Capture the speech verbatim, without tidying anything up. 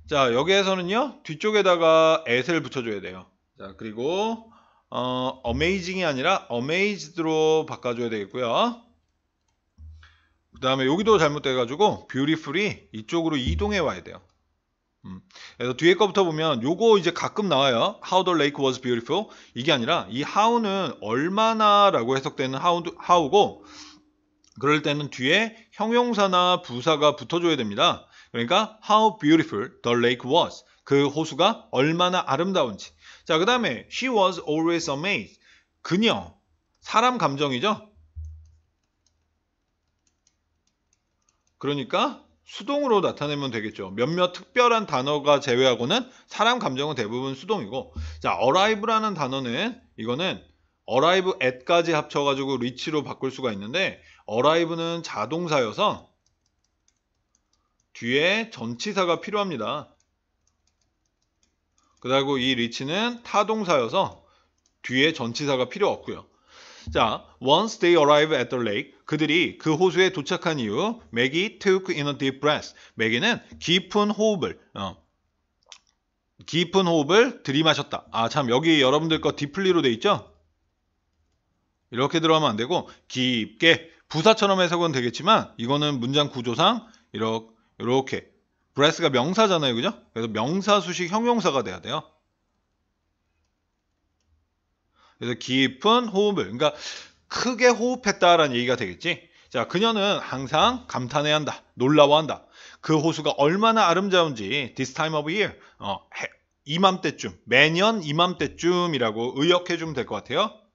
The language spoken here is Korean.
자, 여기에서는요, 뒤쪽에다가 at을 붙여줘야 돼요. 자, 그리고, 어, amazing이 아니라 amazed로 바꿔줘야 되겠고요. 그 다음에 여기도 잘못돼가지고 beautiful이 이쪽으로 이동해 와야 돼요. 음. 그래서 뒤에 거부터 보면 요거 이제 가끔 나와요. How the lake was beautiful. 이게 아니라 이 how는 얼마나 라고 해석되는 how, how고 그럴 때는 뒤에 형용사나 부사가 붙어줘야 됩니다. 그러니까 how beautiful the lake was. 그 호수가 얼마나 아름다운지. 자, 그 다음에 she was always amazed. 그녀. 사람 감정이죠. 그러니까 수동으로 나타내면 되겠죠. 몇몇 특별한 단어가 제외하고는 사람 감정은 대부분 수동이고, 자, arrive라는 단어는 이거는 arrive at까지 합쳐가지고 reach로 바꿀 수가 있는데, arrive는 자동사여서 뒤에 전치사가 필요합니다. 그리고 이 reach는 타동사여서 뒤에 전치사가 필요 없고요. 자, once they arrive at the lake, 그들이 그 호수에 도착한 이후, Maggie took in a deep breath. 매기는 깊은 호흡을, 어, 깊은 호흡을 들이마셨다. 아, 참, 여기 여러분들 거 deeply로 돼 있죠? 이렇게 들어가면 안 되고, 깊게, 부사처럼 해석은 되겠지만, 이거는 문장 구조상, 이렇게, 이렇게. breath가 명사잖아요, 그죠? 그래서 명사 수식 형용사가 돼야 돼요. 그래서 깊은 호흡을, 그러니까 크게 호흡했다라는 얘기가 되겠지. 자, 그녀는 항상 감탄해야 한다. 놀라워한다. 그 호수가 얼마나 아름다운지 this time of year, 어, 해, 이맘때쯤, 매년 이맘때쯤이라고 의역해 주면 될 것 같아요.